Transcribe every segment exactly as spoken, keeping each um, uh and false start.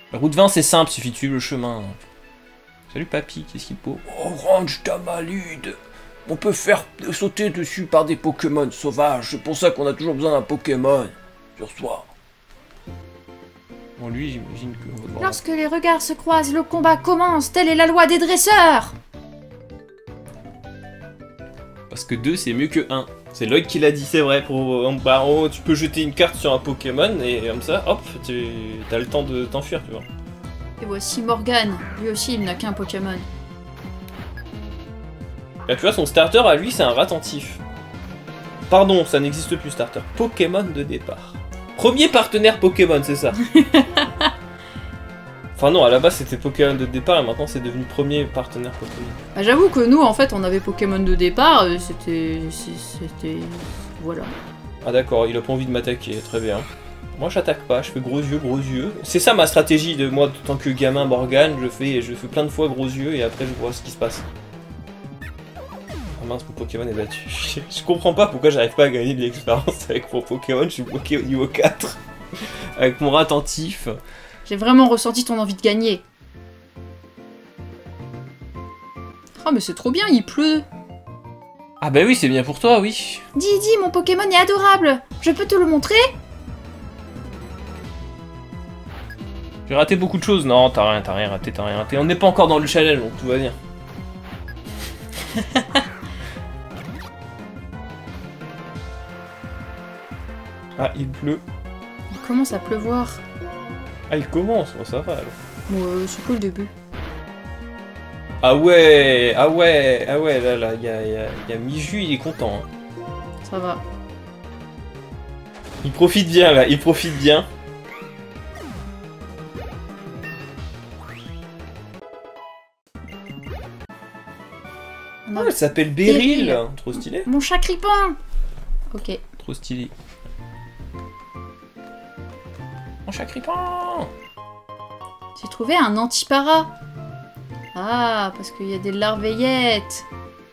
La route vingt, c'est simple, suffit de suivre le chemin. Salut papy, qu'est-ce qu'il faut? Oh, range ta malide. On peut faire sauter dessus par des Pokémon sauvages. C'est pour ça qu'on a toujours besoin d'un Pokémon sur soi. Bon, lui, j'imagine que... Lorsque les regards se croisent, le combat commence. Telle est la loi des dresseurs. Parce que deux, c'est mieux que un. C'est Lloyd qui l'a dit, c'est vrai. Pour, euh, bah, oh, tu peux jeter une carte sur un Pokémon et comme ça, hop, tu as le temps de t'enfuir, tu vois. Et voici Morgan. Lui aussi, il n'a qu'un Pokémon. Là, tu vois, son starter à lui, c'est un Ratentif. Pardon, ça n'existe plus, starter. Pokémon de départ. Premier partenaire Pokémon, c'est ça. Enfin non, à la base c'était Pokémon de départ et maintenant c'est devenu premier partenaire Pokémon. Bah, j'avoue que nous, en fait, on avait Pokémon de départ, c'était... c'était... voilà. Ah d'accord, il a pas envie de m'attaquer, très bien. Moi j'attaque pas, je fais gros yeux, gros yeux. C'est ça ma stratégie de moi, en tant que gamin Morgan, je fais, je fais plein de fois gros yeux et après je vois ce qui se passe. Ah mince, mon Pokémon est battu. Je comprends pas pourquoi j'arrive pas à gagner de l'expérience avec mon Pokémon, je suis bloqué au niveau quatre. Avec mon Ratentif. J'ai vraiment ressenti ton envie de gagner. Ah mais c'est trop bien, il pleut. Ah bah oui, c'est bien pour toi, oui. Dis, dis, mon Pokémon est adorable. Je peux te le montrer? J'ai raté beaucoup de choses. Non, t'as rien, t'as rien raté, t'as rien raté. On n'est pas encore dans le challenge, donc tout va bien. Ah, il pleut. Il commence à pleuvoir. Ah, il commence, bon, ça va alors. Bon, euh, c'est cool le début. Ah ouais, ah ouais, ah ouais, là, là, il y a, y a, y a Miju, il est content. Hein. Ça va. Il profite bien, là, il profite bien. Oh, elle s'appelle Beryl. Beryl. Trop stylé. Mon chat cripant. Ok. Trop stylé. Mon chat cripant. J'ai trouvé un antipara. Ah, parce qu'il y a des larveillettes.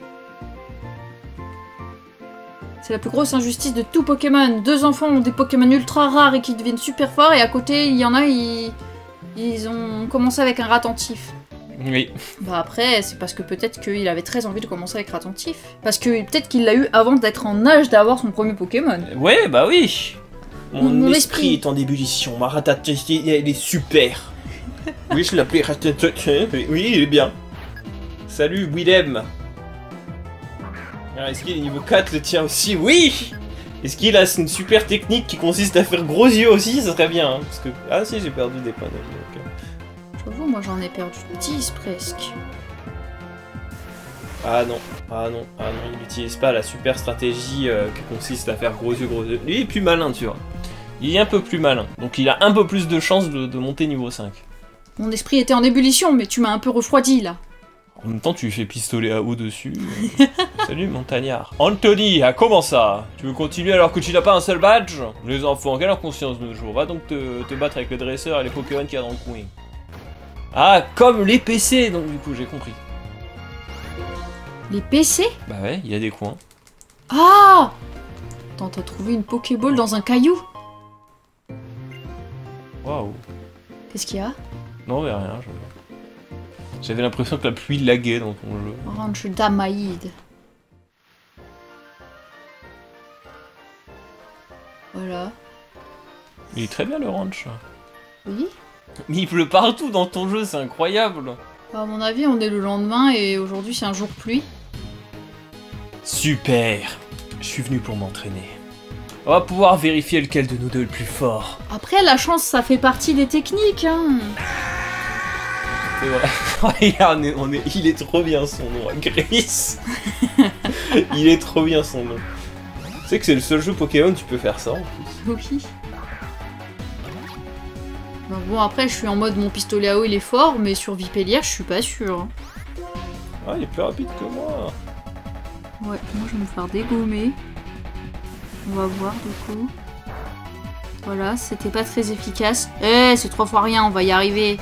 C'est la plus grosse injustice de tout Pokémon. Deux enfants ont des Pokémon ultra rares et qui deviennent super forts, et à côté, il y en a, ils, ils ont commencé avec un Ratentif. Oui. Bah après, c'est parce que peut-être qu'il avait très envie de commencer avec Ratentif. Parce que peut-être qu'il l'a eu avant d'être en âge d'avoir son premier Pokémon. Ouais, bah oui. Mon, Mon esprit esprit est en ébullition. Ma Ratatouille, il est super. Oui, je l'appelais Ratatouille. Oui, il est bien. Salut, Willem. Est-ce qu'il est niveau quatre, le tien aussi? Oui. Est-ce qu'il a une super technique qui consiste à faire gros yeux aussi? Ça serait bien. Hein, parce que... Ah si, j'ai perdu des points de vie. Okay. J'avoue, moi j'en ai perdu dix presque. Ah non, ah non, ah non, il n'utilise pas la super stratégie euh, qui consiste à faire gros yeux, gros yeux. Lui, il est plus malin, tu vois. Il est un peu plus malin. Donc il a un peu plus de chances de, de monter niveau cinq. Mon esprit était en ébullition, mais tu m'as un peu refroidi, là. En même temps, tu lui fais pistolet à eau dessus. Euh... Salut, montagnard. Anthony, ah, comment ça? Tu veux continuer alors que tu n'as pas un seul badge? Les enfants, quelle inconscience de nos jours. Va donc te, te battre avec le dresseur et les Pokémon qu'il y a dans le coin. Ah, comme les P C, donc du coup, j'ai compris. Les P C? Bah ouais, il y a des coins. Ah! Attends, t'as trouvé une Pokéball dans un caillou? Waouh. Qu'est-ce qu'il y a? Non, mais rien. Je... J'avais l'impression que la pluie laguait dans ton jeu. Orange Damaïde. Voilà. Il est très bien le ranch. Oui? Mais il pleut partout dans ton jeu, c'est incroyable. À mon avis, on est le lendemain et aujourd'hui c'est un jour pluie. Super. Je suis venu pour m'entraîner. On va pouvoir vérifier lequel de nous deux est le plus fort. Après, la chance, ça fait partie des techniques, hein. C'est vrai. Regarde, on est, on est, il est trop bien son nom, Gris. Il est trop bien son nom. Tu sais que c'est le seul jeu Pokémon où tu peux faire ça en plus. Oui. Bon, bon, après, je suis en mode mon pistolet à eau il est fort, mais sur Vipellière, je suis pas sûre. Ah, il est plus rapide que moi. Ouais, moi je vais me faire dégommer. On va voir du coup. Voilà, c'était pas très efficace. Eh, c'est trois fois rien, on va y arriver.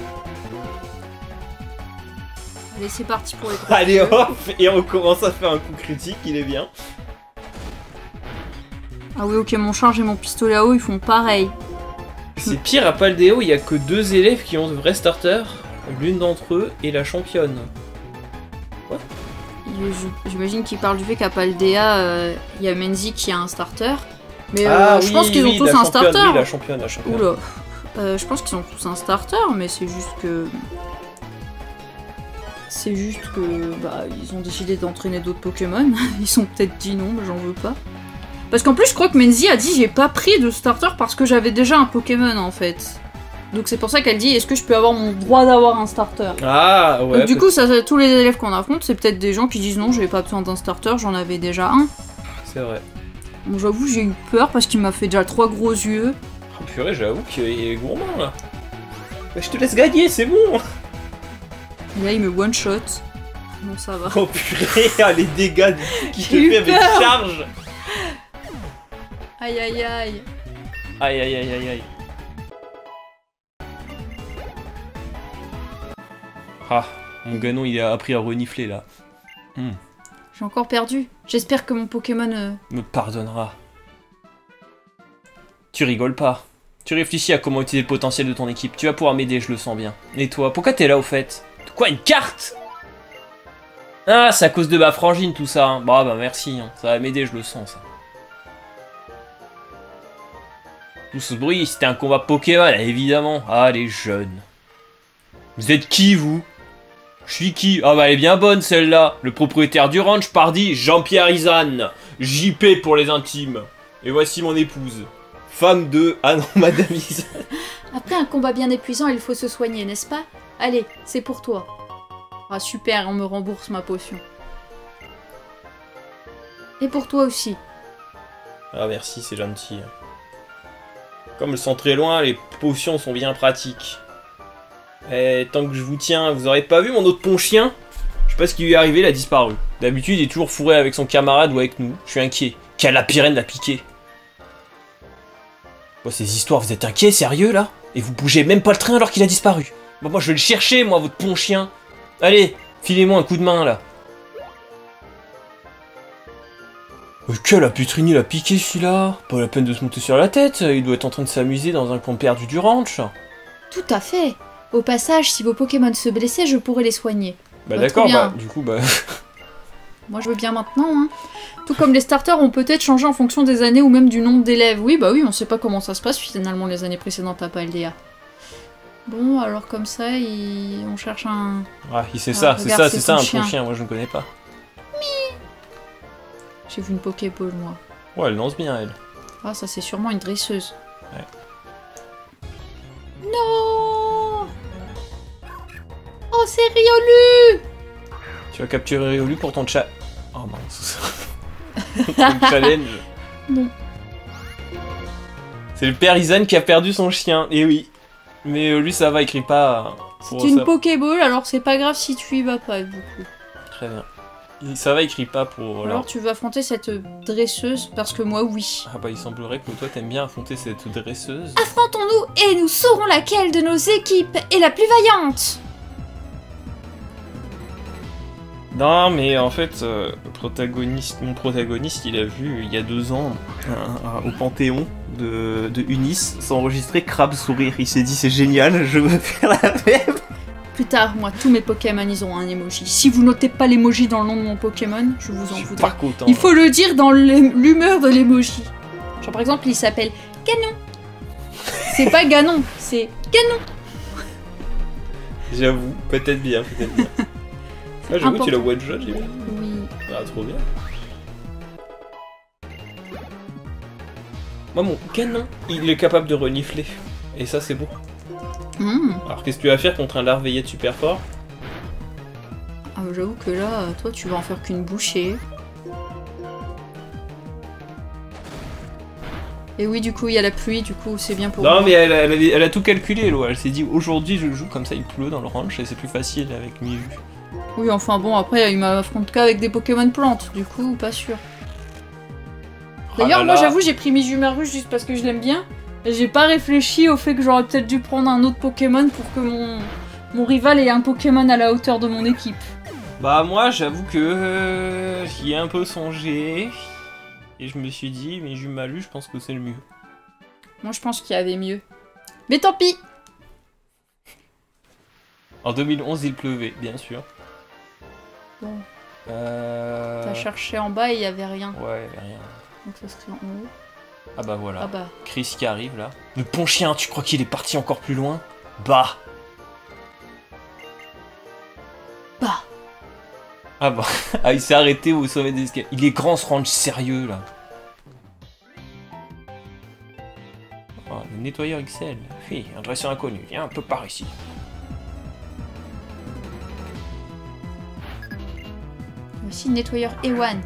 Allez, c'est parti pour les trois. Allez hop, et on commence à faire un coup critique, il est bien. Ah oui, ok, mon charge et mon pistolet à eau, ils font pareil. C'est pire, à Paldeo, il y a que deux élèves qui ont de vrais starters. L'une d'entre eux est la championne. Quoi? J'imagine qu'il parle du fait qu'à Paldea, euh, il y a Menzi qui a un starter. Mais ah, euh, je oui, pense qu'ils oui, ont tous un starter. Oui, la championne, la championne. Oula. Euh, je pense qu'ils ont tous un starter, mais c'est juste que... C'est juste que... Bah, ils ont décidé d'entraîner d'autres Pokémon. Ils sont peut-être dit non, mais j'en veux pas. Parce qu'en plus, je crois que Menzi a dit j'ai pas pris de starter parce que j'avais déjà un Pokémon, en fait. Donc c'est pour ça qu'elle dit est-ce que je peux avoir mon droit d'avoir un starter? Ah, ouais. Donc du coup, ça, tous les élèves qu'on affronte, c'est peut-être des gens qui disent non, j'ai pas besoin d'un starter, j'en avais déjà un. C'est vrai. Bon, j'avoue, j'ai eu peur parce qu'il m'a fait déjà trois gros yeux. Oh purée, j'avoue qu'il est gourmand là. Bah, je te laisse gagner, c'est bon. Et là, il me one-shot. Bon, ça va. Oh purée, ah, les dégâts qu'il te fait avec charge. Aïe aïe aïe. Aïe aïe aïe aïe aïe. Ah, mon Ganon il a appris à renifler là. Hmm. J'ai encore perdu. J'espère que mon Pokémon... Euh... me pardonnera. Tu rigoles pas. Tu réfléchis à comment utiliser le potentiel de ton équipe. Tu vas pouvoir m'aider, je le sens bien. Et toi, pourquoi t'es là au fait? Quoi, une carte? Ah, c'est à cause de ma frangine tout ça. Hein. Bah bah merci, hein. Ça va m'aider, je le sens ça. Tout ce bruit, c'était un combat Pokémon, évidemment. Ah, les jeunes. Vous êtes qui, vous? Je suis qui? Ah bah elle est bien bonne celle-là. Le propriétaire du ranch, pardi, Jean-Pierre Izanne. J P pour les intimes. Et voici mon épouse. Femme de... Ah non, Madame Izanne. Après un combat bien épuisant, il faut se soigner, n'est-ce pas? Allez, c'est pour toi. Ah super, on me rembourse ma potion. Et pour toi aussi. Ah merci, c'est gentil. Comme elles sont très loin, les potions sont bien pratiques. Et tant que je vous tiens, vous aurez pas vu mon autre ponchien? Je sais pas ce qui lui est arrivé, il a disparu. D'habitude, il est toujours fourré avec son camarade ou avec nous. Je suis inquiet. Quelle lapyrène l'a piqué? Oh, ces histoires, vous êtes inquiet, sérieux là? Et vous bougez même pas le train alors qu'il a disparu. Bon, moi je vais le chercher, moi, votre ponchien. Allez, filez-moi un coup de main là. Mais quelle la putrini l'a piqué celui-là? Pas la peine de se monter sur la tête, il doit être en train de s'amuser dans un coin perdu du ranch. Tout à fait. Au passage, si vos Pokémon se blessaient, je pourrais les soigner. Bah, bah d'accord, bah du coup, bah... Moi je veux bien maintenant, hein. Tout comme les starters ont peut-être changé en fonction des années ou même du nombre d'élèves. Oui, bah oui, on sait pas comment ça se passe finalement les années précédentes à Paldea. Bon, alors comme ça, il... on cherche un... Ah, c'est ah, ça, c'est ça, c'est ça un chien. ponchien, moi je ne connais pas. Mi. J'ai vu une Pokéball, moi. Ouais, elle lance bien, elle. Ah, ça c'est sûrement une dresseuse. Ouais. Non. Oh, c'est Riolu. Tu vas capturer Riolu pour ton chat... Oh mince. Ton challenge. Non. C'est le père Izanne qui a perdu son chien, et oui. Mais euh, lui ça va, il crie pas. C'est une Pokéball, alors c'est pas grave si tu y vas pas, du coup. Très bien. Il, ça va, il crie pas pour... Alors là. Tu veux affronter cette dresseuse, parce que moi, oui. Ah bah il semblerait que toi t'aimes bien affronter cette dresseuse. Affrontons-nous et nous saurons laquelle de nos équipes est la plus vaillante. Non mais en fait, euh, protagoniste, mon protagoniste il a vu il y a deux ans un, un, au Panthéon de, de Unis s'enregistrer Crabe sourire. Il s'est dit c'est génial, je veux faire la même. Plus tard, moi, tous mes Pokémon ils ont un emoji. Si vous notez pas l'emoji dans le nom de mon Pokémon, je vous en voudrais. Pas content. Il faut le dire dans l'humeur de l'emoji. Genre par exemple, il s'appelle Ganon. C'est pas Ganon, c'est Ganon. J'avoue, peut-être bien, peut-être bien. Ah, j'avoue, tu l'as one-shot, j'ai vu. Oui. Ah, trop bien. Moi, mon canon, il est capable de renifler. Et ça, c'est beau. Mmh. Alors, qu'est-ce que tu vas faire contre un larveillette super fort? Ah, j'avoue que là, toi, tu vas en faire qu'une bouchée. Et oui, du coup, il y a la pluie, du coup, c'est bien pour Non, moi. mais elle, elle, elle a tout calculé, Lo. Elle s'est dit, aujourd'hui, je joue comme ça, il pleut dans le ranch, et c'est plus facile avec Miu. Oui, enfin bon, après, il m'affronte qu'avec des Pokémon plantes, du coup, pas sûr. D'ailleurs, ah moi, là. j'avoue, j'ai pris Mijumaru juste parce que je l'aime bien. Et j'ai pas réfléchi au fait que j'aurais peut-être dû prendre un autre Pokémon pour que mon, mon rival ait un Pokémon à la hauteur de mon équipe. Bah, moi, j'avoue que euh, j'y ai un peu songé. Et je me suis dit, Mijumaru, je pense que c'est le mieux. Moi, je pense qu'il y avait mieux. Mais tant pis. En deux mille onze, il pleuvait, bien sûr. Bon. Euh... T'as cherché en bas et il y avait rien. Ouais, il y avait rien. Donc ça serait en haut. Ah bah voilà. Ah bah. Chris qui arrive là. Le Ponchien, tu crois qu'il est parti encore plus loin? Bah. Bah. Ah bah. Ah, il s'est arrêté au sommet des escaliers. Il est grand ce range sérieux là. Oh, le nettoyeur X L. Oui, un dresseur inconnu. Viens un peu par ici. Aussi le nettoyeur Ewan.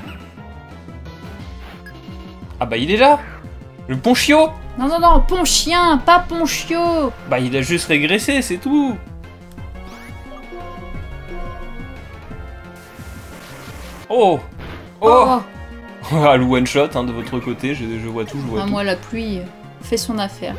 Ah bah il est là. Le Ponchio. Non, non, non, Ponchien, pas Ponchio. Bah il a juste régressé, c'est tout. Oh. Oh, Oh. Ah, le one shot hein, de votre côté, je, je vois tout, je vois Ah, tout. moi, la pluie fait son affaire.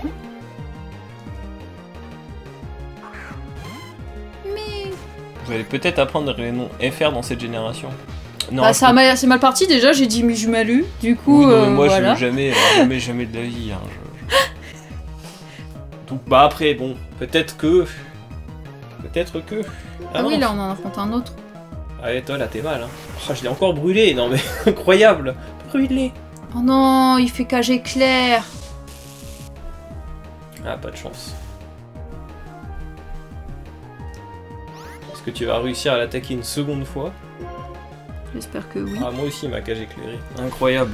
Mais... Vous allez peut-être apprendre les noms F R dans cette génération. Non, Bah, je ça peux- m'a- c'est mal parti déjà, j'ai dit Mijumalu. Du coup, Oui, non, mais euh, moi voilà. je jamais, euh, jamais, jamais de la vie. Hein, je- je- Donc bah après, bon, peut-être que... Peut-être que... Ah, non. oui, là, on en affronte un autre. Allez, toi là, t'es mal. Hein. Oh, je l'ai encore brûlé, non mais incroyable. Brûlé. Oh non, il fait cage éclair. Ah, pas de chance. Est-ce que tu vas réussir à l'attaquer une seconde fois? J'espère que oui. Ah, moi aussi, ma cage éclairée. Incroyable.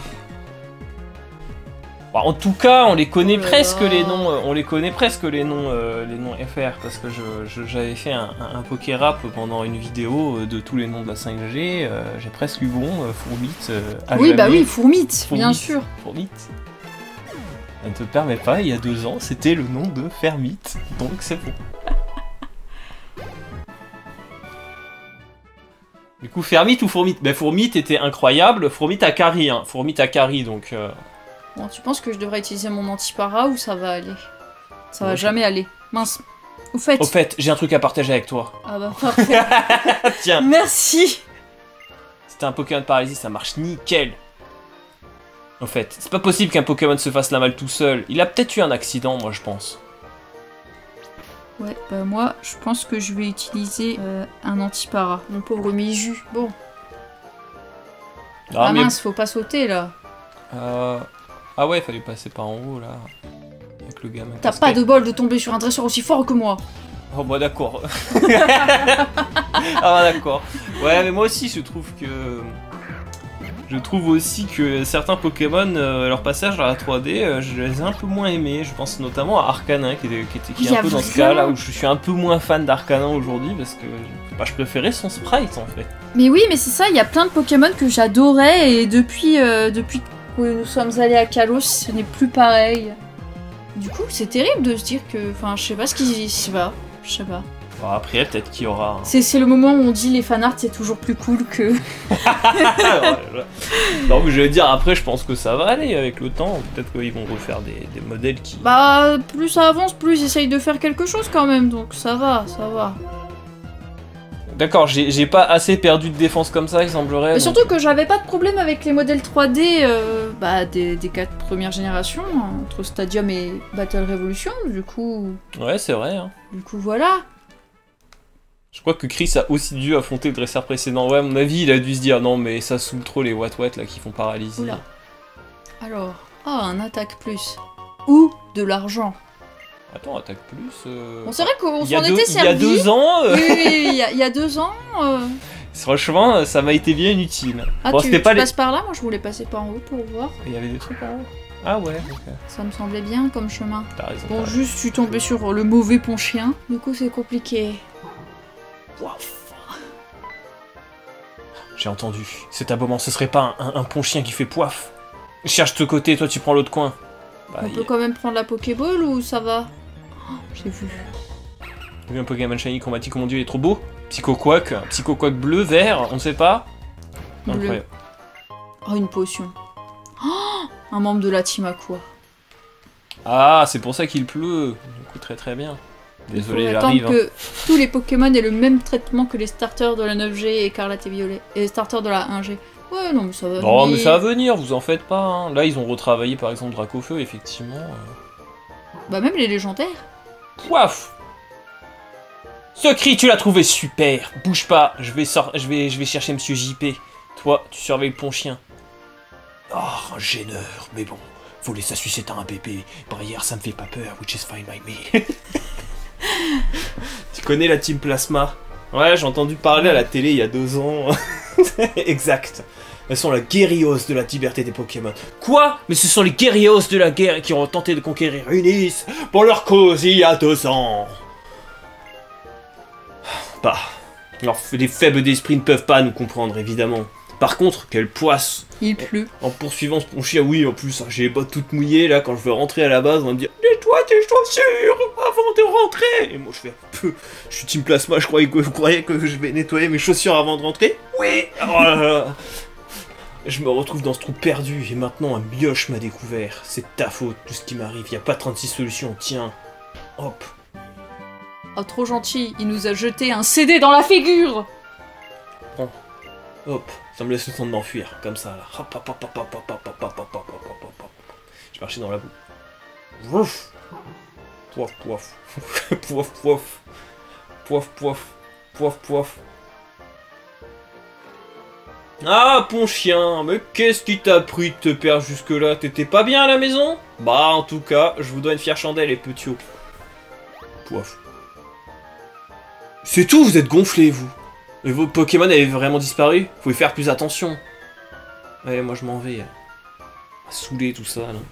Bah, en tout cas, on les connaît Oh là presque là. les noms. euh, On les connaît presque les noms, euh, les noms F R parce que je- je- j'avais fait un, un, un Pokérap pendant une vidéo euh, de tous les noms de la cinq G. euh, J'ai presque eu bon. Euh, Fourmite. euh, à Oui, bah jamais. oui, Fourmite, bien Fourmite. sûr. Fourmite. Elle ne te permet pas. Il y a deux ans, c'était le nom de Fermite. Donc c'est bon. Du coup, Fermite ou Fourmite? Ben, Fourmite était incroyable. Fourmite à carry, hein. Fourmite à carry, donc... euh, Bon, tu penses que je devrais utiliser mon antipara ou ça va aller? Ça va Ouais, je- jamais aller. Mince. Au fait... Au fait, j'ai un truc à partager avec toi. Ah bah parfait. Tiens, Merci. c'était un Pokémon de paralysie, ça marche nickel. Au fait, c'est pas possible qu'un Pokémon se fasse la malle tout seul. Il a peut-être eu un accident, moi, je pense. Ouais, bah moi, je pense que je vais utiliser euh, un antipara. Mon pauvre Miju. Bon. Ah, Ah mais... mince, faut pas sauter là. euh, Ah ouais, fallait passer par en haut, là. Avec le gamin. T'as pas de bol de tomber sur un dresseur aussi fort que moi. Oh bah d'accord. Ah d'accord. Ouais mais moi aussi je trouve que... Je trouve aussi que certains Pokémon, euh, leur passage dans la trois D, euh, je les ai un peu moins aimés. Je pense notamment à Arcanin qui, est- qui, était- qui Il est y un a peu dans ce vraiment- cas là où je suis un peu moins fan d'Arcanin aujourd'hui parce que bah, je préférais son sprite en fait. Mais oui, mais c'est ça, il y a plein de Pokémon que j'adorais et depuis, euh, depuis que nous sommes allés à Kalos, ce n'est plus pareil. Du coup, c'est terrible de se dire que... Enfin, je sais pas ce qui se va. Je sais pas. Bon, après peut-être qu'il y aura... un- C'est c'est le moment où on dit les fanarts c'est toujours plus cool que... Non mais je vais dire après je pense que ça va aller avec le temps. Peut-être qu'ils vont refaire des, des modèles qui... Bah, plus ça avance, plus ils essayent de faire quelque chose quand même, donc ça va, ça va. D'accord, j'ai j'ai pas assez perdu de défense comme ça il semblerait. Mais donc- surtout que j'avais pas de problème avec les modèles trois D euh, bah, des, des quatre premières générations, hein, entre Stadium et Battle Revolution, du coup... Ouais c'est vrai hein. Du coup, voilà. Je crois que Chris a aussi dû affronter le dresseur précédent. Ouais, à mon avis, il a dû se dire non, mais ça saoule trop les Wat-Wat là qui font paralysie. Oula. Alors, ah, un attaque plus. Ou de l'argent. Attends, attaque plus. euh, Bon, c'est vrai qu'on il y a s'en deux, était il y a servi. deux ans, euh, Oui, oui, oui, il y, a- il y a deux ans. euh, franchement, ça m'a été bien utile. Ah, bon, tu, c'était tu pas les. passes par là? Moi, je voulais passer par en haut pour voir. Il y avait des trucs en haut. Ah ouais, ok. Ça me semblait bien comme chemin. T'as raison. Bon, t'as raison. juste, je suis tombée sur le mauvais ponchien. Du coup, c'est compliqué. J'ai entendu. Cet abominable, ce serait pas un, un, un ponchien qui fait poif. Cherche de côté, toi tu prends l'autre coin. Bah, On il peut quand même prendre la Pokéball ou ça va? Oh, j'ai vu. y a eu un Pokémon Shiny qu'on m'a dit, oh mon dieu, il est trop beau. Psycho Quack, Psycho Quack bleu, vert, on ne sait pas. Bleu. Incroyable. Oh, une potion. Oh, un membre de la team Aqua. Ah, c'est pour ça qu'il pleut. Du coup, très très bien. Désolé, Il faut j'arrive. attendre hein. que tous les Pokémon aient le même traitement que les starters de la neuf G, Écarlate et Violet. Et les starters de la un G. Ouais, non, mais ça va. Non, mais ça va venir, vous en faites pas. hein. Là, ils ont retravaillé par exemple Dracofeu, effectivement. euh. Bah même les légendaires. Poif. Ce cri, tu l'as trouvé super. Bouge pas, je vais, sor je vais, je vais chercher Monsieur J P. Toi, tu surveilles le pont chien. Oh, un gêneur, mais bon, voler sa sucette à un bébé, barrière, ça me fait pas peur, which is fine by me. Tu connais la Team Plasma? Ouais, j'ai entendu parler à la télé il y a deux ans. Exact. Elles sont la guerrios de la liberté des Pokémon. Quoi? Mais ce sont les guerrios de la guerre qui ont tenté de conquérir Unis pour leur cause il y a deux ans. Bah, alors, les faibles d'esprit ne peuvent pas nous comprendre, évidemment. Par contre, quelle poisse! Il pleut. En poursuivant ce ponchia, oui, en plus, j'ai les bottes toutes mouillées, là, quand je veux rentrer à la base, on va me dire « Nettoie tes chaussures avant de rentrer !» Et moi, je fais « Peu, je suis Team Plasma, je croyais que vous croyez que je vais nettoyer mes chaussures avant de rentrer ?» Oui. Oh là là. Je me retrouve dans ce trou perdu, et maintenant un mioche m'a découvert. C'est ta faute, tout ce qui m'arrive, y a pas trente-six solutions, tiens. Hop. Oh, trop gentil, il nous a jeté un C D dans la figure. Prends. Hop, ça me laisse le temps de m'enfuir, comme ça, là. Hop, hop, hop, hop, hop, hop, hop, hop, hop, hop, hop, hop, hop, hop. Je marchais dans la boue. Wouf. Poif, poif. Poif, poif. Poif, poif. Poif, poif. Ah, pont chien, mais qu'est-ce qui t'a pris de te perdre jusque-là? T'étais pas bien à la maison? Bah, en tout cas, je vous dois une fière chandelle, les petits. Poif. C'est tout, vous êtes gonflés, vous. Et vos Pokémon avaient vraiment disparu? Faut y faire plus attention. Ouais, moi je m'en vais. À saouler tout ça, là.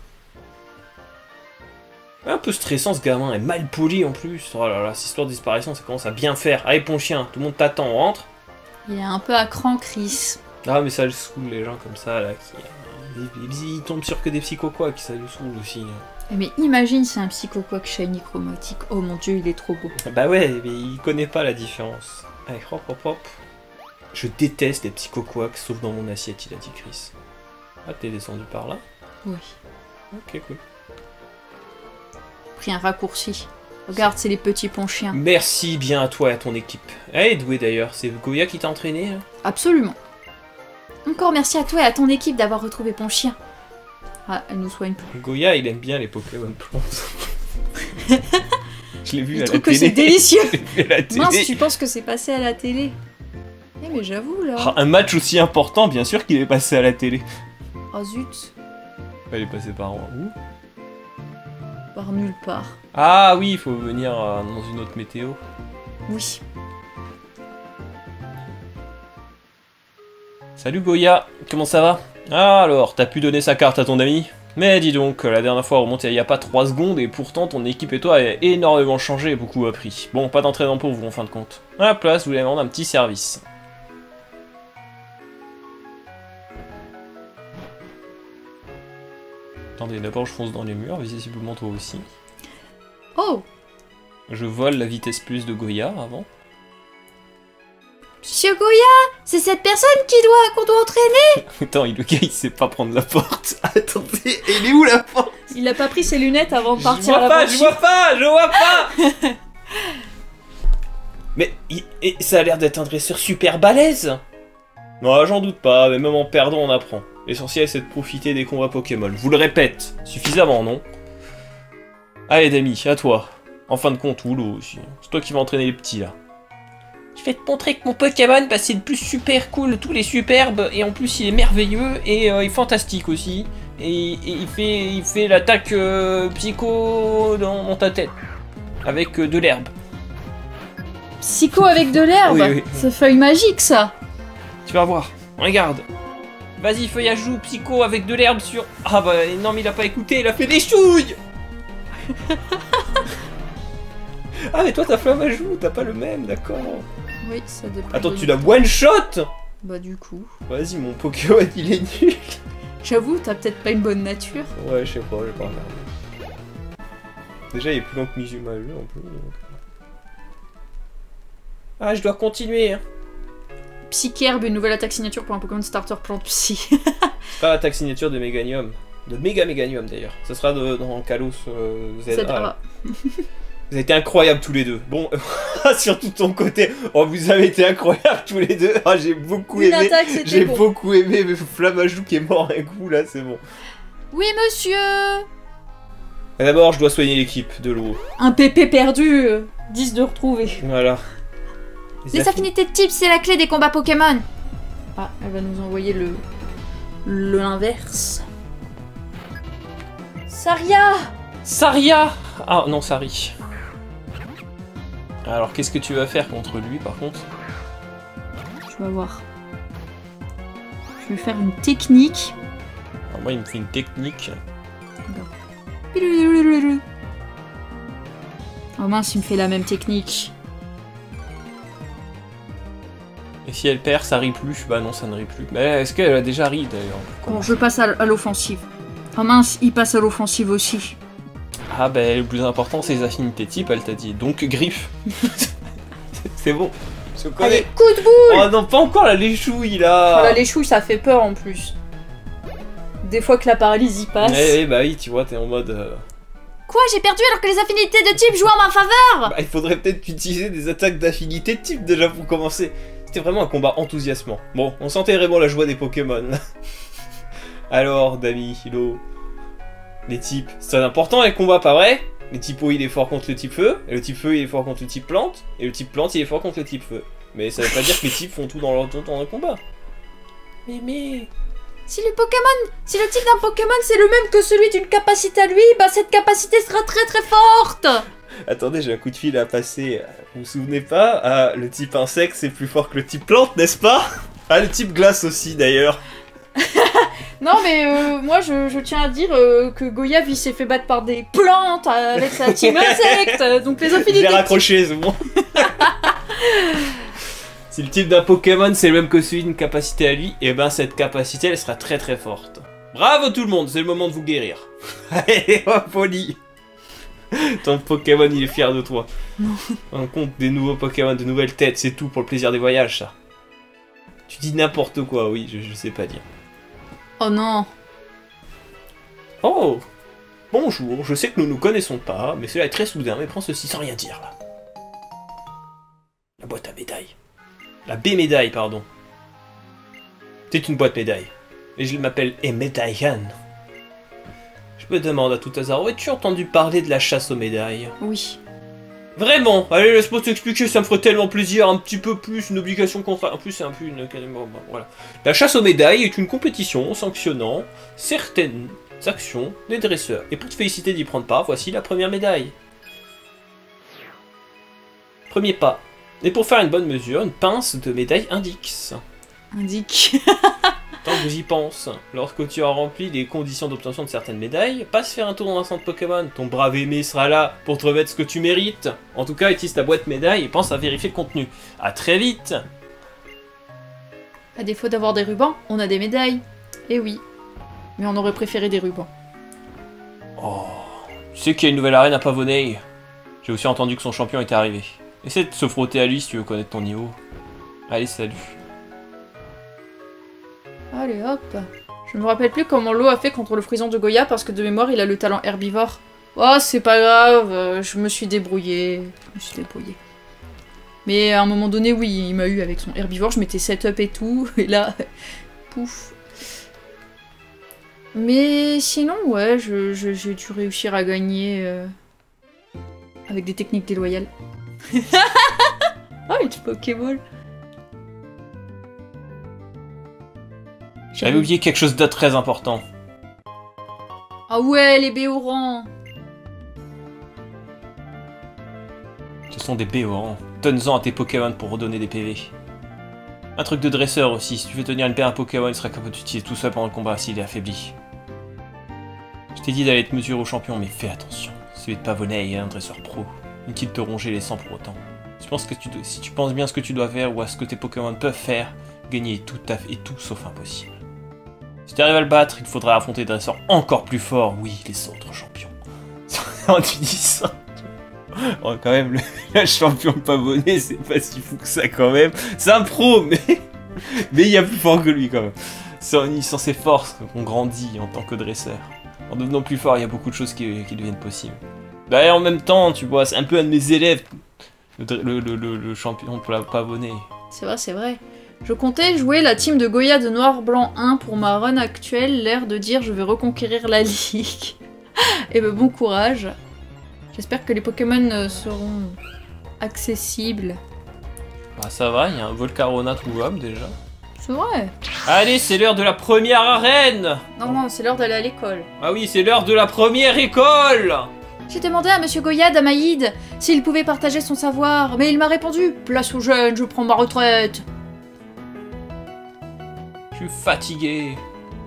Un peu stressant ce gamin, et mal poli en plus. Oh là là, cette histoire de disparition, ça commence à bien faire. Allez, pont chien, tout le monde t'attend, on rentre? Il est un peu à cran, Chris. Ah, mais ça le saoule, les gens comme ça, là, qui... Ils, ils tombent sur que des psychoquois qui ça le saoule aussi. Mais imagine, c'est un psychoquack shiny chromatique. Oh mon dieu, il est trop beau. Bah ouais, mais il connaît pas la différence. Allez, hop, hop, hop. Je déteste les psychoquacks, sauf dans mon assiette, il a dit Chris. Ah, t'es descendu par là? Oui. Ok, cool. Pris un raccourci. Regarde, c'est les petits ponts chiens. Merci bien à toi et à ton équipe. Elle est douée d'ailleurs, c'est Goya qui t'a entraîné là? Absolument. Encore merci à toi et à ton équipe d'avoir retrouvé Pont Chien. Ah, elle nous soigne plus. Goya, il aime bien les Pokémon plantes. Je l'ai vu il à la trouve télé. que c'est délicieux. Je l'ai vu à la télé. Mince, tu penses que c'est passé à la télé? Eh mais j'avoue là. Ah, un match aussi important, bien sûr qu'il est passé à la télé. Oh zut. Elle est passée par où? Par nulle part. Ah oui, il faut venir euh, dans une autre météo. Oui. Salut Goya, comment ça va? Ah alors, t'as pu donner sa carte à ton ami? Mais dis donc, la dernière fois remonté il y a pas trois secondes et pourtant ton équipe et toi avez énormément changé et beaucoup appris. Bon, pas d'entraînement pour vous en fin de compte. À la place, vous voulez demander un petit service. Attendez, d'abord je fonce dans les murs, visiblement toi aussi. Oh! Je vole la vitesse plus de Goya avant. Monsieur Goya, c'est cette personne qui doit qu'on doit entraîner. Attends, le gars il sait pas prendre la porte. Attendez, elle est où la porte? Il a pas pris ses lunettes avant de Je partir vois à la pas, je vois pas, je vois pas. Mais il- et ça a l'air d'être un dresseur super balèze. Non, j'en doute pas, mais même en perdant on apprend. L'essentiel c'est de profiter des combats Pokémon. Je vous le répète, suffisamment, non? Allez Dami, à toi. En fin de compte, Woolo aussi. C'est toi qui vas entraîner les petits là. Je vais te montrer que mon Pokémon, bah, c'est le plus super cool de tous les superbes, et en plus il est merveilleux, et euh, il est fantastique aussi. Et, et il fait, il fait l'attaque euh, psycho dans, dans ta tête, avec euh, de l'herbe. Psycho avec de l'herbe. Oui, oui. C'est feuille magique ça. Tu vas voir, regarde. Vas-y, feuillage joue psycho avec de l'herbe sur... Ah bah non mais il a pas écouté, il a fait des chouilles. Ah mais toi t'as flamme à joue, t'as pas le même, d'accord. Oui, ça dépend. Attends, de- tu l'as one shot. Bah du coup. Vas-y, mon Pokémon il est nul. J'avoue, t'as peut-être pas une bonne nature. Ouais, je sais pas, j'ai pas regardé. Déjà il est plus long que Mizuma jeu en plus. Donc... Ah, je dois continuer. Hein. Psykerbe, une nouvelle attaque signature pour un Pokémon starter plante psy. C'est pas l'attaque signature de Meganium. De Mega Meganium d'ailleurs. Ça sera de, dans Kalos euh, Z A. C'est là. Vous avez été incroyables tous les deux. Bon, surtout ton côté. Oh, vous avez été incroyables tous les deux. Oh, j'ai beaucoup Une aimé. attaque, c'était J'ai bon. beaucoup aimé. Mais Flammajou qui est mort un coup là, c'est bon. Oui, monsieur. D'abord, je dois soigner l'équipe de l'eau. Un P P perdu, euh, dix de retrouver. Voilà. Les affinités de type, c'est la clé des combats Pokémon. Ah, elle va nous envoyer le... le l'inverse. Saria! Saria! Ah non, Sari. Alors, qu'est-ce que tu vas faire contre lui, par contre? Je vais voir. Je vais faire une technique. Alors, moi, il me fait une technique. Oh mince, il me fait la même technique. Et si elle perd, ça rit plus? Bah non, ça ne rit plus. Bah, est-ce qu'elle a déjà ri, d'ailleurs? Bon, je passe à, à l'offensive. Oh mince, il passe à l'offensive aussi. Ah bah, le plus important, c'est les affinités type, elle t'a dit. Donc, griffe. C'est bon. Je connais. Allez, coup de boule! Oh non, pas encore la léchouille, là! Oh là, les chouilles, ça fait peur en plus. Des fois que la paralysie passe. Eh, eh, bah oui, tu vois, t'es en mode... euh, Quoi, j'ai perdu alors que les affinités de type jouent en ma faveur? Bah, il faudrait peut-être utiliser des attaques d'affinité de type, déjà, pour commencer. C'était vraiment un combat enthousiasmant. Bon, on sentait vraiment la joie des Pokémon. Alors, Dami, Hilo... Les types, c'est important les combats, pas vrai? Le type eau il est fort contre le type feu, et le type feu il est fort contre le type plante, et le type plante il est fort contre le type feu. Mais ça veut pas dire que les types font tout dans leur tout dans le combat. Mais mais... Si le Pokémon, si le type d'un Pokémon c'est le même que celui d'une capacité à lui, bah cette capacité sera très très forte. Attendez, j'ai un coup de fil à passer. Vous vous souvenez pas? Ah, le type insecte c'est plus fort que le type plante, n'est-ce pas? Ah, le type glace aussi d'ailleurs. Non mais euh, moi je, je tiens à dire euh, que Goyave il s'est fait battre par des plantes avec sa team insecte, donc les affinités... J'ai raccroché, c'est bon. Si le type d'un Pokémon c'est le même que celui d'une capacité à lui, et ben cette capacité elle sera très très forte. Bravo tout le monde, c'est le moment de vous guérir. Allez, oh folie. Ton Pokémon il est fier de toi. On compte des nouveaux Pokémon, de nouvelles têtes, c'est tout pour le plaisir des voyages ça. Tu dis n'importe quoi, oui, je, je sais pas dire. Oh non. Oh! Bonjour, je sais que nous nous connaissons pas, mais cela est très soudain, mais prends ceci sans rien dire, là. La boîte à médailles. La B-médaille, pardon. C'est une boîte médaille. Et je m'appelle Emedaihan. Je me demande à tout hasard, aurais-tu entendu parler de la chasse aux médailles? Oui. Vraiment? Allez, laisse-moi t'expliquer, ça me ferait tellement plaisir, un petit peu plus, une obligation contraire. En plus, c'est un peu une... Bon, voilà. La chasse aux médailles est une compétition sanctionnant certaines actions des dresseurs. Et pour te féliciter d'y prendre part, voici la première médaille. Premier pas. Et pour faire une bonne mesure, une pince de médaille Indix. Indique. Tant que j'y pense, lorsque tu as rempli les conditions d'obtention de certaines médailles, passe faire un tour dans un centre Pokémon. Ton brave aimé sera là pour te remettre ce que tu mérites. En tout cas, utilise ta boîte médaille et pense à vérifier le contenu. À très vite. À défaut d'avoir des rubans, on a des médailles. Eh oui. Mais on aurait préféré des rubans. Oh, tu sais qu'il y a une nouvelle arène à Pavonei. J'ai aussi entendu que son champion était arrivé. Essaie de se frotter à lui si tu veux connaître ton niveau. Allez, salut. Allez hop. Je me rappelle plus comment l'eau a fait contre le frison de Goya parce que de mémoire il a le talent herbivore. Oh c'est pas grave, euh, je me suis débrouillée. Je me suis débrouillée. Mais à un moment donné oui, il m'a eu avec son herbivore, je m'étais set-up et tout, et là, pouf. Mais sinon ouais, je, je, j'ai dû réussir à gagner euh, avec des techniques déloyales. Oh une Pokéball. J'avais oublié quelque chose de très important. Ah ouais, les Béorans. Ce sont des Béorans. Donne-en à tes Pokémon pour redonner des P V. Un truc de dresseur aussi, si tu veux tenir une paire à Pokémon, il sera capable d'utiliser tout seul pendant le combat s'il est affaibli. Je t'ai dit d'aller te mesurer au champion, mais fais attention. Celui de Pavonei est un dresseur pro. Inutile de te ronger les sangs pour autant. Si tu, penses que tu dois, si tu penses bien à ce que tu dois faire ou à ce que tes Pokémon peuvent faire, gagner tout à fait et tout sauf impossible. Si tu arrives à le battre, il faudra affronter des dresseurs encore plus forts, oui, les autres champions. Quand tu dis ça... Oh, quand même, le, le champion Pavonei, c'est pas si fou que ça quand même. C'est un pro, mais... mais il y a plus fort que lui quand même. C'est en unissant ses forces qu'on grandit en tant que dresseur. En devenant plus fort, il y a beaucoup de choses qui, qui deviennent possibles. D'ailleurs, en même temps, tu vois, c'est un peu un de mes élèves, le, le, le, le, le champion pour la Pavonei. C'est vrai, c'est vrai. Je comptais jouer la team de Goya de Noir Blanc un pour ma run actuelle, l'air de dire je vais reconquérir la ligue. Et ben bon courage. J'espère que les Pokémon euh, seront accessibles. Bah ça va, il y a un Volcarona trouvable déjà. C'est vrai. Allez, c'est l'heure de la première arène. Non, non, c'est l'heure d'aller à l'école. Ah oui, c'est l'heure de la première école. J'ai demandé à Monsieur Goya d'Amaïd s'il pouvait partager son savoir, mais il m'a répondu « Place aux jeunes, je prends ma retraite !» Je suis fatigué.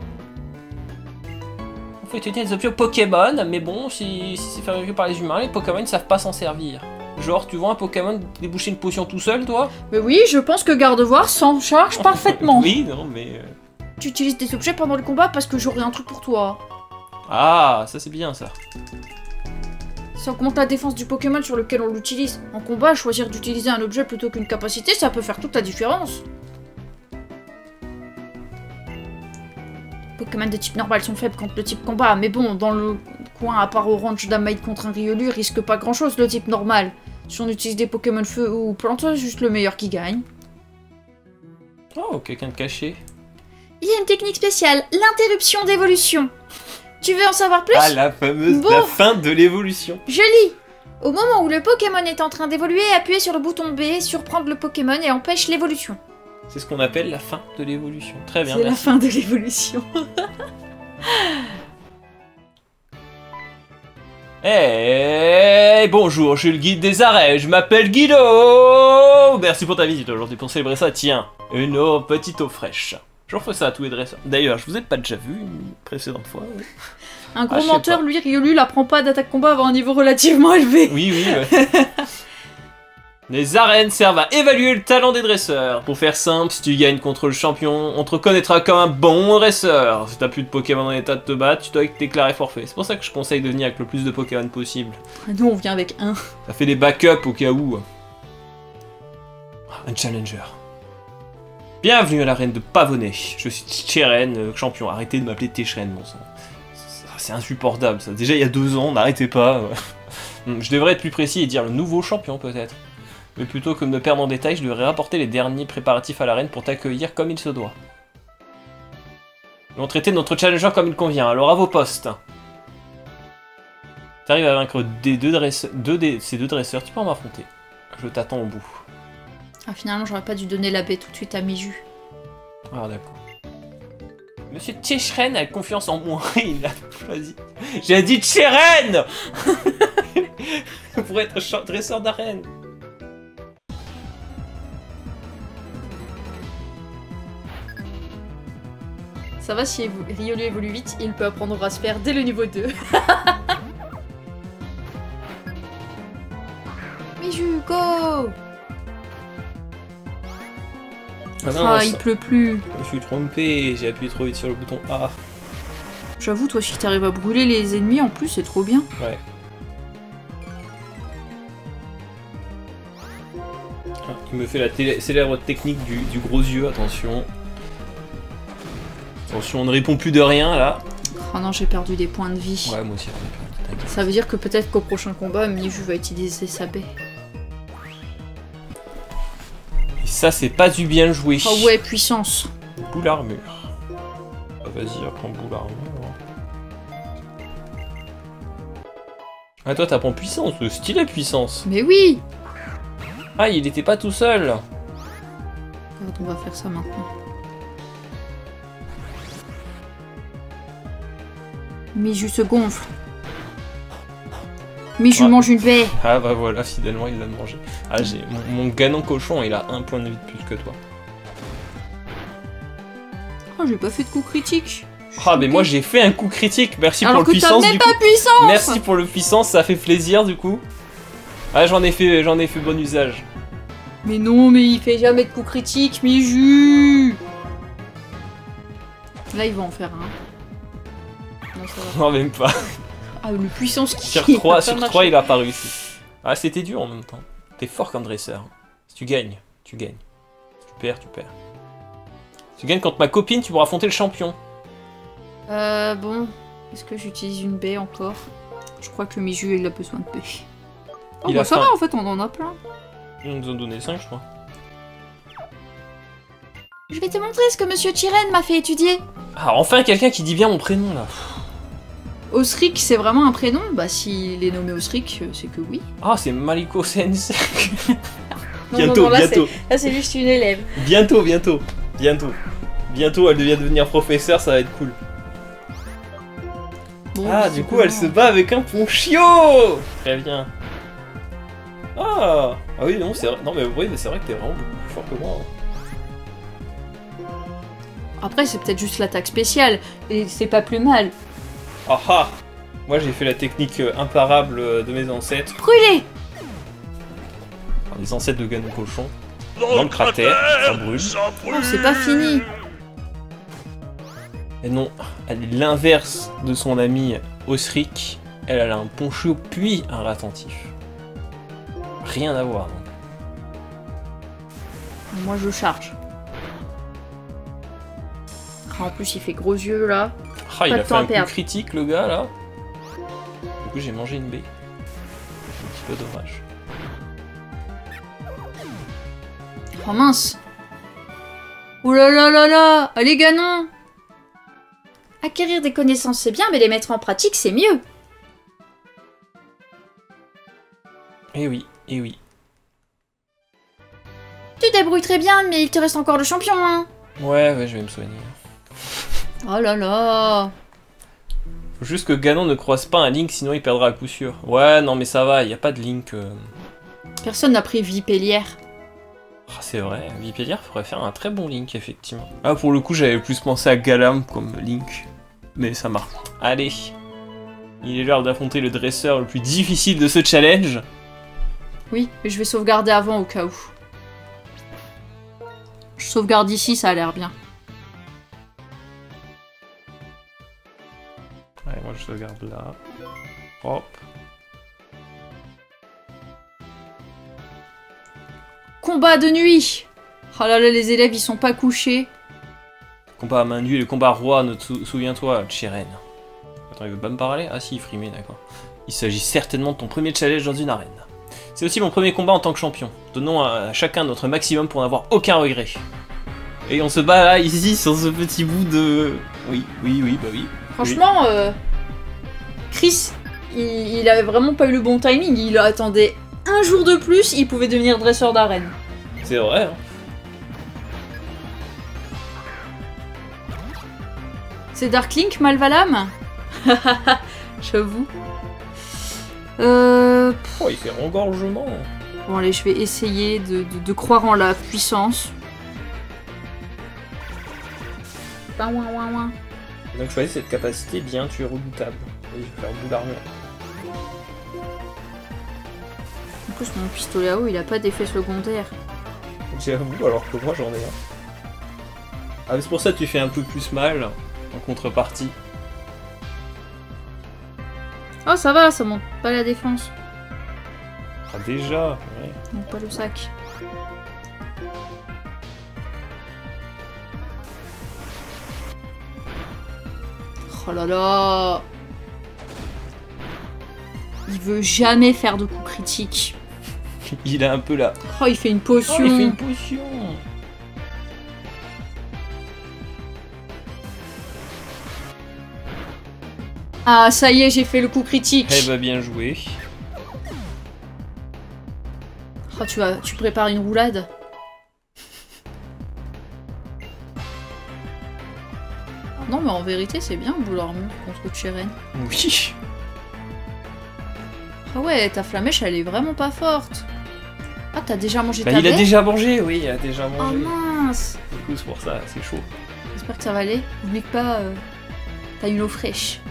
On faut étudier les objets Pokémon, mais bon, si, si c'est fabriqué par les humains, les Pokémon ne savent pas s'en servir. Genre, tu vois un Pokémon déboucher une potion tout seul, toi? Mais oui, je pense que Gardevoir s'en charge parfaitement. Oui, non, mais... euh, Tu utilises des objets pendant le combat parce que j'aurai un truc pour toi. Ah, ça c'est bien, ça. Ça augmente la défense du Pokémon sur lequel on l'utilise. En combat, choisir d'utiliser un objet plutôt qu'une capacité, ça peut faire toute la différence. Pokémon de type normal sont faibles contre le type combat, mais bon, dans le coin, à part Orange d'Amaïd contre un Riolu, risque pas grand chose le type normal. Si on utilise des Pokémon feu ou plante, c'est juste le meilleur qui gagne. Oh, quelqu'un de caché. Il y a une technique spéciale, l'interruption d'évolution. Tu veux en savoir plus? Ah, la fameuse Bon. la fin de l'évolution. Je lis. Au moment où le Pokémon est en train d'évoluer, appuyez sur le bouton B, surprendre le Pokémon et empêche l'évolution. C'est ce qu'on appelle la fin de l'évolution. Très bien, C'est la merci. fin de l'évolution. Eh bonjour, je suis le guide des arrêts, je m'appelle Guido. Merci pour ta visite aujourd'hui pour célébrer ça. Tiens, une eau, petite eau fraîche. J'en fais ça à tous les dresseurs. D'ailleurs, je vous ai pas déjà vu une précédente fois. Ouais. Un gros Ah, je sais menteur, pas. lui, Riolu, l'apprend pas d'attaque combat avant un niveau relativement élevé. Oui, oui, ouais. Les arènes servent à évaluer le talent des dresseurs. Pour faire simple, si tu gagnes contre le champion, on te reconnaîtra comme un bon dresseur. Si t'as plus de Pokémon en état de te battre, tu dois déclarer forfait. C'est pour ça que je conseille de venir avec le plus de Pokémon possible. Nous, on vient avec un. Ça fait des backups au cas où. Un challenger. Bienvenue à l'arène de Pavonnet. Je suis Tcheren, euh, champion. Arrêtez de m'appeler Tcheren, bon sang. C'est insupportable ça. Déjà il y a deux ans, n'arrêtez pas. Je devrais être plus précis et dire le nouveau champion peut-être. Mais plutôt que de me perdre en détail, je devrais rapporter les derniers préparatifs à l'arène pour t'accueillir comme il se doit. Nous allons traiter notre challenger comme il convient, alors à vos postes. T'arrives à vaincre des deux dresseurs, deux des, ces deux dresseurs, tu peux en affronter. Je t'attends au bout. Ah, finalement, j'aurais pas dû donner la baie tout de suite à Miju. Ah d'accord. Monsieur Tcheren a confiance en moi, il a choisi. J'ai dit Tcheren pour être cha- dresseur d'arène. Ça va, si évo- Riolu évolue vite, il peut apprendre à se faire dès le niveau deux. Miju, go! Ah non, Ah, ça- il pleut plus. Je me suis trompé, j'ai appuyé trop vite sur le bouton A. J'avoue, toi, si t'arrives à brûler les ennemis, en plus, c'est trop bien. Ouais. Ah, il me fait la télé- célèbre technique du, du gros yeux, attention. Attention, on ne répond plus de rien là. Oh non, j'ai perdu des points de vie. Ouais, moi aussi, t'inquiète. Ça veut dire que peut-être qu'au prochain combat, Miju va utiliser sa baie. Et ça, c'est pas du bien joué. Oh ouais, puissance. Boule armure. Ah, vas-y, apprends boule armure. Ah, toi, t'apprends puissance, le style puissance. Mais oui! Ah, il était pas tout seul. Regarde, on va faire ça maintenant. Miju se gonfle. Miju Ouais. mange une baie. Ah, bah voilà, finalement, il l'a mangé. Ah, j'ai mon, mon ganon cochon, il a un point de vie de plus que toi. Oh, j'ai pas fait de coup critique. Ah, mais moi, j'ai fait un coup critique. Merci Alors pour que le t'as puissance, même du pas coup. puissance! Merci pour le puissance, ça fait plaisir, du coup. Ah, j'en ai fait, j'en ai fait bon usage. Mais non, mais il fait jamais de coup critique, Miju! Là, il va en faire un. Non, ça va. Non, même pas. Ah, le puissance qui Sur qui va trois, pas sur marcher. trois, il a pas réussi. Ah, c'était dur en même temps. T'es fort comme dresseur. Si tu gagnes, tu gagnes. Si tu perds, tu perds. Si tu gagnes contre ma copine, tu pourras affronter le champion. Euh, bon. Est-ce que j'utilise une baie encore? Je crois que Miju, il a besoin de baie. Oh, Il bah a ça faim. va, en fait, on en a plein. Ils nous ont donné cinq, je crois. Je vais te montrer ce que Monsieur Chiren m'a fait étudier. Ah, enfin quelqu'un qui dit bien mon prénom là. Osric, c'est vraiment un prénom? Bah, s'il est nommé Osric, c'est que oui. Ah, c'est Maliko Sensei. Non, Bientôt, non, non, là, bientôt. c'est- Là, c'est juste une élève. Bientôt, bientôt. Bientôt. Bientôt, elle devient devenir professeure, ça va être cool. Bon, Ah, du coup, elle se bat avec un ponchio. Très bien. Ah, ah oui, non, c'est vrai. Non, mais oui, mais c'est vrai que t'es vraiment beaucoup plus fort que moi. hein. Après, c'est peut-être juste l'attaque spéciale, et c'est pas plus mal. Ah ah. Moi, j'ai fait la technique euh, imparable euh, de mes ancêtres. Brûlez! Enfin, les ancêtres de Ganon Cochon. Dans le cratère, ça brûle. Oh, c'est pas fini. Et non, elle est l'inverse de son ami Osric. Elle, elle a un poncho puis un ratentif. Rien à voir. non. Moi, je charge. Ah, en plus, il fait gros yeux, là. Ah, il Pas a de fait temps à un coup perdre. critique, le gars, là. Du coup, j'ai mangé une baie. C'est un petit peu dommage. Oh, mince. Oh là là là là. Allez, Ganon. Acquérir des connaissances, c'est bien, mais les mettre en pratique, c'est mieux. Eh oui, eh oui. Tu te débrouilles très bien, mais il te reste encore le champion, hein. Ouais, ouais, je vais me soigner. Oh là là. Faut juste que Ganon ne croise pas un Link, sinon il perdra à coup sûr. Ouais, non mais ça va, il y a pas de Link... euh. Personne n'a pris Vipellière. Ah, c'est vrai, Vipellière pourrait faire un très bon Link, effectivement. Ah, pour le coup, j'avais plus pensé à Galam comme Link. Mais ça marche. Allez. Il est l'heure d'affronter le dresseur le plus difficile de ce challenge. Oui, mais je vais sauvegarder avant au cas où. Je sauvegarde ici, ça a l'air bien. Ouais, moi je sauvegarde là. Hop. Combat de nuit. Oh là là, les élèves, ils sont pas couchés. Combat à main nue et le combat roi, ne sou- souviens-toi, Chiren. Attends, il veut pas me parler? Ah si, il frimait, d'accord. Il s'agit certainement de ton premier challenge dans une arène. C'est aussi mon premier combat en tant que champion. Donnons à chacun notre maximum pour n'avoir aucun regret. Et on se bat là, ici, sur ce petit bout de... Oui, oui, oui, bah oui. Franchement, euh, Chris, il, il avait vraiment pas eu le bon timing. Il attendait un jour de plus, il pouvait devenir dresseur d'arène. C'est vrai, hein. C'est Dark Link, Malvalam? J'avoue. Euh... Oh, il fait engorgement. Bon allez, je vais essayer de, de- de croire en la puissance. Bah, ouin, ouin, ouin. Donc choisis cette capacité, bien tu es redoutable. Oui, je vais faire boule d'armure. En plus, mon pistolet à eau, il a pas d'effet secondaire. J'avoue, alors que moi j'en ai un. Ah, mais c'est pour ça que tu fais un peu plus mal en contrepartie. Oh, ça va, ça monte pas la défense. Ah, déjà, ouais. Non, pas le sac. Oh là là. Il veut jamais faire de coups critiques. Il a un peu là. Oh, il fait une potion. Oh, il fait une potion. Ah, ça y est, j'ai fait le coup critique. Elle va bien jouer. Oh, tu, vas, tu prépares une roulade. Non, mais en vérité, c'est bien, boule armure contre Chiren. Oui. Ah ouais, ta flamèche, elle est vraiment pas forte. Ah, t'as déjà mangé Bah, ta il a baie? déjà mangé, oui, il a déjà Oh mangé. mince. Du coup, c'est pour ça, c'est chaud. J'espère que ça va aller. N'oublie pas, euh, t'as une eau fraîche.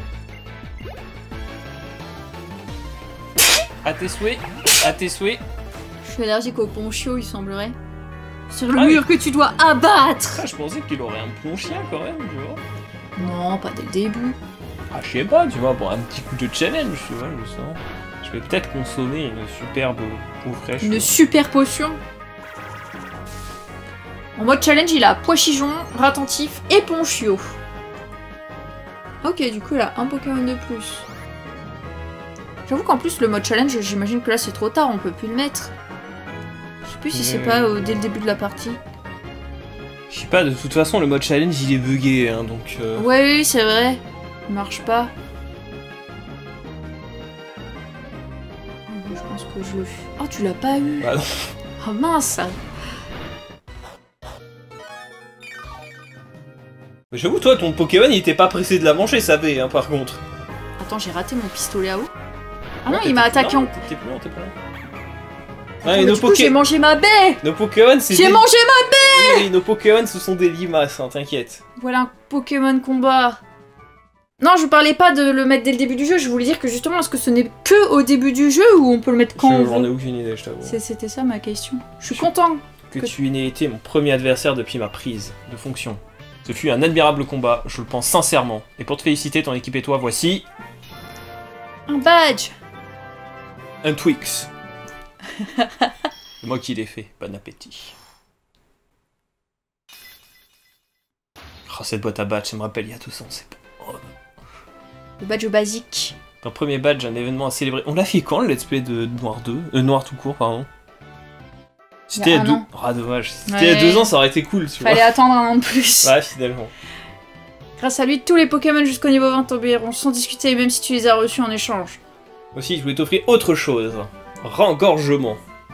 À tes souhaits, à tes souhaits. Je suis allergique au poncho, il semblerait. Sur le Ah oui. mur que tu dois abattre. Ah, je pensais qu'il aurait un bon chien quand même, tu vois. Non, pas dès le début. Ah, je sais pas, tu vois, pour un petit coup de challenge, tu vois, je sens. Je vais peut-être consommer une superbe eau fraîche. Une super potion. En mode challenge, il a pois chichon, ratentif et ponchio. Ok, du coup, il a un Pokémon de plus. J'avoue qu'en plus, le mode challenge, j'imagine que là, c'est trop tard, on peut plus le mettre. Je sais plus si c'est Ouais. pas euh, dès le début de la partie. Je sais pas, de toute façon, le mode challenge, il est bugué, hein, donc... Euh... Ouais, oui, c'est vrai. Il marche pas. que je le... Oh, tu l'as pas eu. Bah non. Oh mince. Mais j'avoue, toi, ton Pokémon, il était pas pressé de la manger, ça va, hein, par contre. Attends, j'ai raté mon pistolet à eau. Ah Ouais, non, t'étais il m'a plus attaqué loin, en... T'es plus loin, t'es plus loin. Attends, Ouais, mais nos, du coup, Poké... j'ai mangé ma baie. nos Pokémon, c'est J'ai des... mangé ma baie. Oui, oui, nos Pokémon, ce sont des limaces, hein, t'inquiète. Voilà un Pokémon combat. Non, je parlais pas de le mettre dès le début du jeu, je voulais dire que justement, est-ce que ce n'est que au début du jeu ou on peut le mettre quand on J'en ai veut? aucune idée, je t'avoue. C'est- C'était ça ma question. Je suis Je- content. Que que- tu n'aies été mon premier adversaire depuis ma prise de fonction. Ce fut un admirable combat, je le pense sincèrement. Et pour te féliciter, ton équipe et toi, voici... Un badge. un Twix. C'est moi qui l'ai fait, bon appétit. Oh, cette boîte à badge, ça me rappelle il y a deux ans, c'est bon. Oh. Le badge basique. Ton premier badge, un événement à célébrer. On l'a fait quand, le let's play de Noir deux Euh, Noir tout court, pardon. C'était Il y il a y a un deux... an. Ah, dommage. C'était Ouais. il y a deux ans, ça aurait été cool, tu Fallait vois. attendre un an de plus. Ouais, finalement. Grâce à lui, tous les Pokémon jusqu'au niveau vingt t'obéiront sans discuter, même si tu les as reçus en échange. Aussi, je voulais t'offrir autre chose. Rengorgement.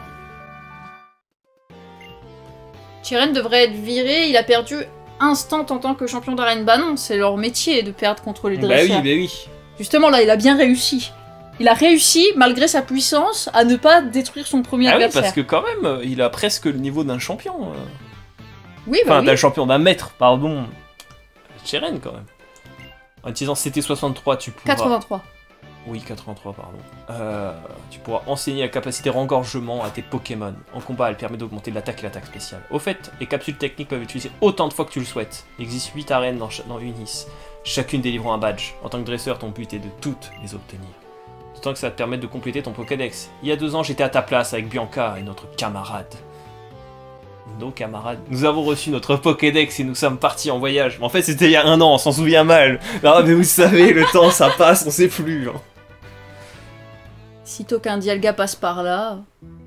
Chiren devrait être viré, il a perdu instant en tant que champion d'arène. Bah non, c'est leur métier de perdre contre les Bah oui, dresseurs. bah oui. Justement là, il a bien réussi. Il a réussi, malgré sa puissance, à ne pas détruire son premier Ah oui, adversaire. parce que quand même, euh, il a presque le niveau d'un champion. euh. Oui, bah Enfin, oui. d'un champion, d'un maître, pardon. Cheren, quand même. En utilisant C T soixante-trois, tu pourras... quatre-vingt-trois. Oui, quatre-vingt-trois, pardon. Euh, tu pourras enseigner la capacité rengorgement à tes Pokémon. En combat, elle permet d'augmenter l'attaque et l'attaque spéciale. Au fait, les capsules techniques peuvent être utilisées autant de fois que tu le souhaites. Il existe huit arènes dans, cha- dans Unis, chacune délivrant un badge. En tant que dresseur, ton but est de toutes les obtenir. D'autant que ça va te permettre de compléter ton Pokédex. Il y a deux ans, j'étais à ta place avec Bianca et notre camarade. Nos camarades. Nous avons reçu notre Pokédex et nous sommes partis en voyage. Mais en fait, c'était il y a un an, on s'en souvient mal. Ah, mais vous savez, le temps, ça passe, on sait plus. Hein. Sitôt qu'un Dialga passe par là...